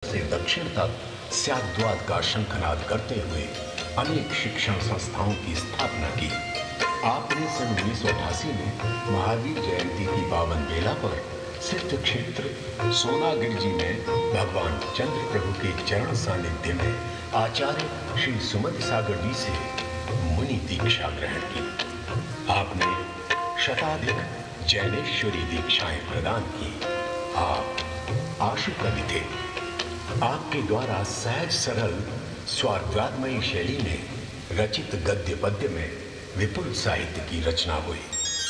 से दक्षिण तक स्याद्वाद का शंखनाद करते हुए अनेक शिक्षण संस्थाओं की स्थापना की। आपने सन 1988 में महावीर जयंती की पावन बेला पर सिद्ध क्षेत्र सोनागिरजी में भगवान चंद्र प्रभु के चरण सानिध्य में आचार्य श्री सुमति सागर जी से मुनि दीक्षा ग्रहण की। आपने शताधिक जैनेश्वरी दीक्षाएं प्रदान की। आप आशु कवि थे। आपके द्वारा सहज सरल स्वार्थवादमयी शैली में रचित गद्य पद्य में विपुल साहित्य की रचना हुई।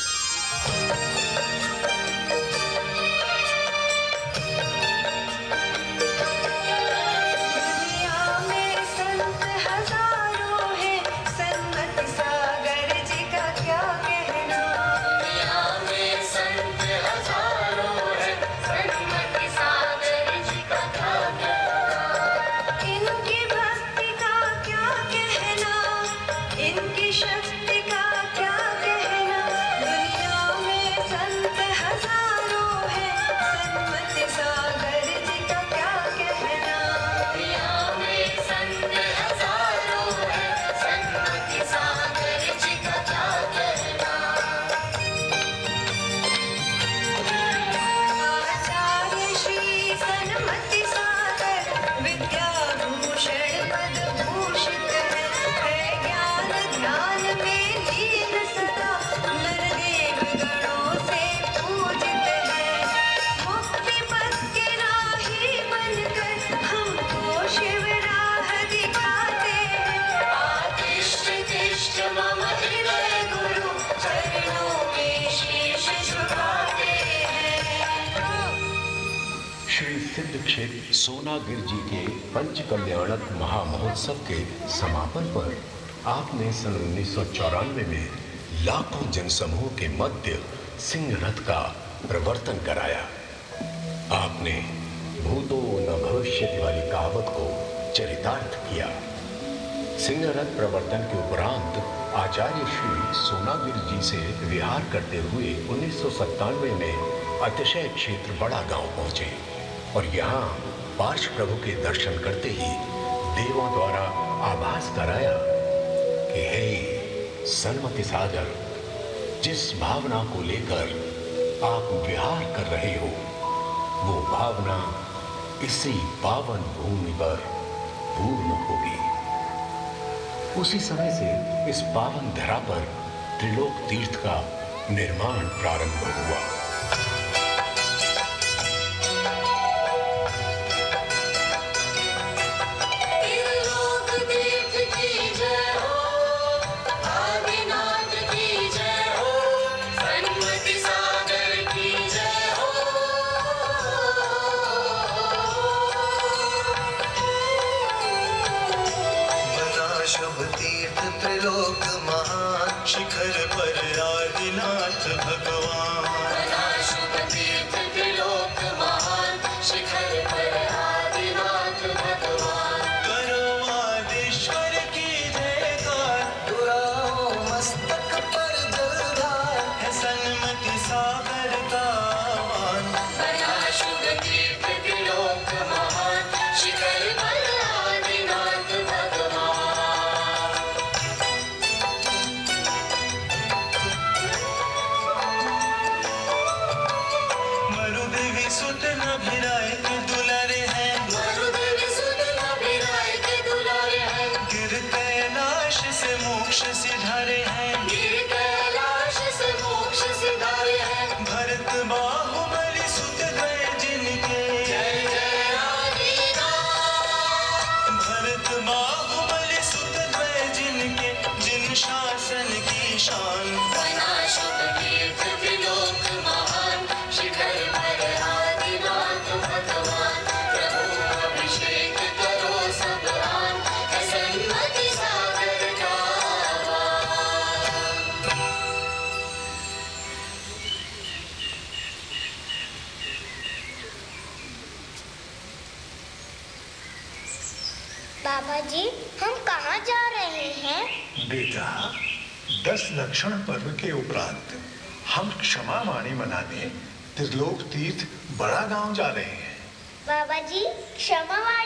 सोनागिरजी के पंच कल्याणक महामहोत्सव के समापन पर आपने सन 1994 में लाखों जनसमूह के मध्य सिंह रथ का प्रवर्तन कराया। आपने भूतो न भविष्यति वाली कहावत को चरितार्थ किया। सिंह रथ प्रवर्तन के उपरांत आचार्य श्री सोनागिरजी से विहार करते हुए 1997 में अतिशय क्षेत्र बड़ा गांव पहुंचे और यहाँ पार्श प्रभु के दर्शन करते ही देवों द्वारा आभास कराया कि हे सन्मति सागर, जिस भावना को लेकर आप विहार कर रहे हो वो भावना इसी पावन भूमि पर पूर्ण होगी। उसी समय से इस पावन धरा पर त्रिलोक तीर्थ का निर्माण प्रारंभ हुआ। त्रिलोक महान शिखर पर आदिनाथ भगवान। शुभ तीर्थ त्रिलोक महान शिखर पर आदिनाथ भगवान। करो आदिश्वर की जयकार, उड़ाओ मस्तक पर जलधार, है सन्मति सागर का आह्वान। बना शुभ तीर्थ त्रिलोक महान शिखर पर आदिनाथ भगवान। सुत नभिराय के दुलारे हैं, मरुदेवी सुत नभिराय के दुलारे हैं। गिर कैलाश से मोक्ष सिधारे हैं, गिर कैलाश से मोक्ष सिधारे हैं। भरत बाहुबली सुत गए जिनके, जय जय आदिनाथ। भरत बाहुबली सुत गए जिनके, जिन शासन की शान। बना शुभ तीर्थ त्रिलोक महान शिखर पर भगवान। प्रभु अभिषेक करो सब आन, है सन्मति सागर का आह्वान। बाबा जी, हम कहाँ जा रहे हैं? बेटा, 10 लक्षण पर्व के उपरांत हम क्षमा वाणी मनाने त्रिलोक तीर्थ बड़ा गांव जा रहे हैं। बाबा जी, क्षमा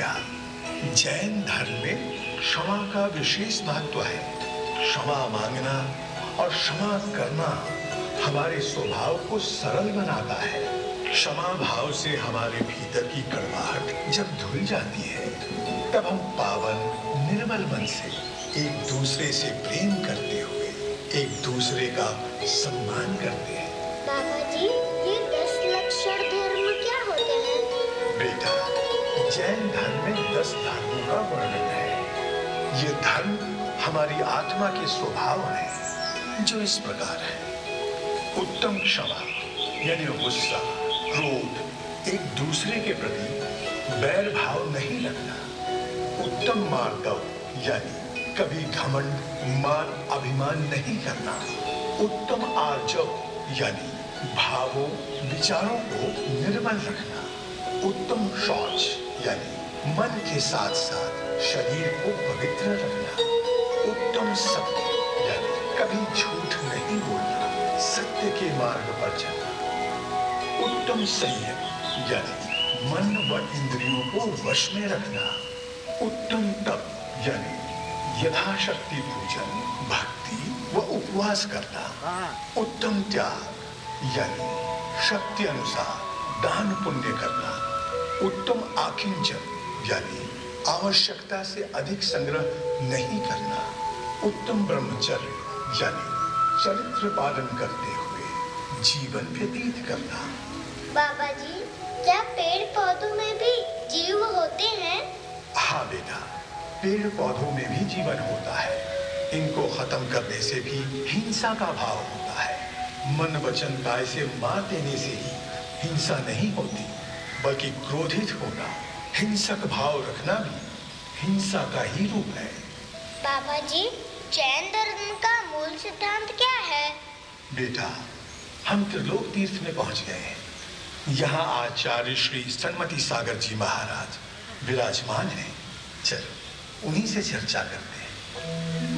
बेटा, जैन धर्म में क्षमा का विशेष महत्व है। क्षमा मांगना और क्षमा करना हमारे स्वभाव को सरल बनाता है। क्षमा भाव से हमारे भीतर की कड़वाहट जब धुल जाती है, तब हम पावन निर्मल मन से एक दूसरे से प्रेम करते हुए एक दूसरे का सम्मान करते हैं। बाबा जी, ये 10 लक्षण धर्म क्या होते हैं? बेटा, जैन धर्म में 10 धर्मों का वर्णन है। ये धर्म हमारी आत्मा के स्वभाव है, जो इस प्रकार है। उत्तम क्षमा यानी गुस्सा, क्रोध, एक दूसरे के प्रति बैर भाव नहीं रखना। उत्तम मार्दव यानी कभी घमंड, मान, अभिमान नहीं करना। उत्तम आर्जव यानी भावों, विचारों को निर्मल रखना। उत्तम शौच यानी मन के साथ साथ शरीर को पवित्र रखना। उत्तम सत्य यानी कभी झूठ नहीं बोलना, सत्य के मार्ग पर चलना। उत्तम संयम यानी मन व इंद्रियों को वश में रखना। उत्तम तप यानी यथाशक्ति पूजन, भक्ति व उपवास करना। उत्तम त्याग यानी शक्ति अनुसार दान पुण्य करना। उत्तम आकिंचन यानी आवश्यकता से अधिक संग्रह नहीं करना। उत्तम ब्रह्मचर्य यानी चरित्र पालन करते हुए जीवन व्यतीत करना। बाबा जी, क्या पेड़ पौधों में भी जीव होते हैं? हाँ बेटा, पेड़ पौधों में भी जीवन होता है। इनको खत्म करने से भी हिंसा का भाव होता है। मन वचन काय से मार देने से ही हिंसा नहीं होती, बल्कि क्रोधित होना, हिंसक भाव रखना भी हिंसा का ही रूप है। बाबा जी, जैन धर्म का मूल सिद्धांत क्या है? बेटा, हम त्रिलोक तीर्थ में पहुंच गए हैं। यहाँ आचार्य श्री सन्मति सागर जी महाराज विराजमान हैं। चलो उन्हीं से चर्चा करते हैं।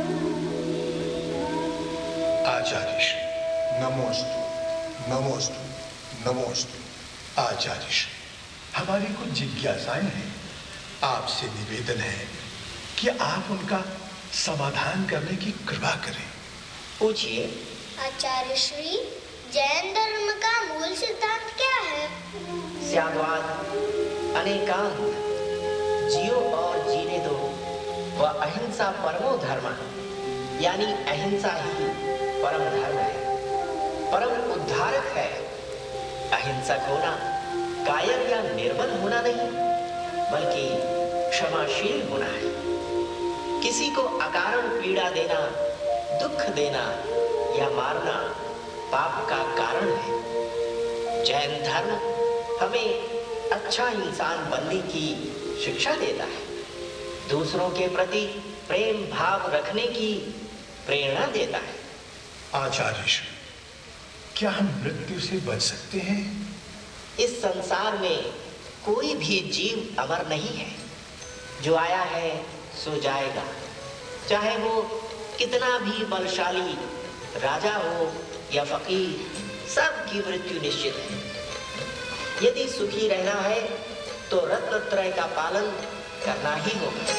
आचार्य श्री, नमोस्तु, नमोस्तु, नमोस्तु। आचार्य श्री, हमारी कुछ जिज्ञासाएं हैं। आपसे निवेदन है कि आप उनका समाधान करने की कृपा करें। पूछिए। आचार्य श्री, जैन धर्म का मूल सिद्धांत क्या है? स्याद्वाद, अनेकांत, जियो और जीने दो व अहिंसा परमो धर्म, यानी अहिंसा ही परम धर्म है, परम उद्धारक है। अहिंसक होना कायर या निर्बल होना नहीं, बल्कि क्षमाशील होना है। किसी को अकारण पीड़ा देना, दुख देना या मारना पाप का कारण है। जैन धर्म हमें अच्छा इंसान बनने की शिक्षा देता है, दूसरों के प्रति प्रेम भाव रखने की प्रेरणा देता है। आचार्य श्री, क्या हम मृत्यु से बच सकते हैं? इस संसार में कोई भी जीव अमर नहीं है। जो आया है सो जाएगा, चाहे वो कितना भी बलशाली राजा हो या फकीर, सबकी मृत्यु निश्चित है। यदि सुखी रहना है तो रत्नत्रय का पालन करना ही होगा।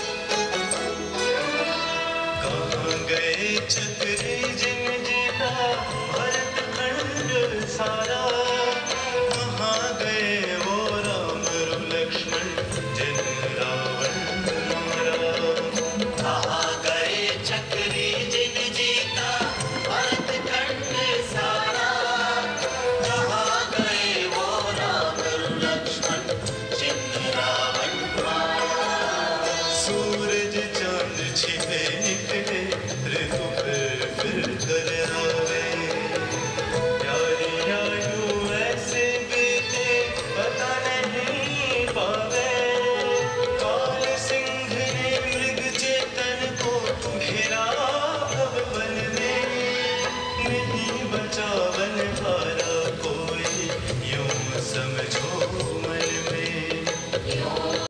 कहाँ गए चक्रे जिन जिना भरत खंड सारा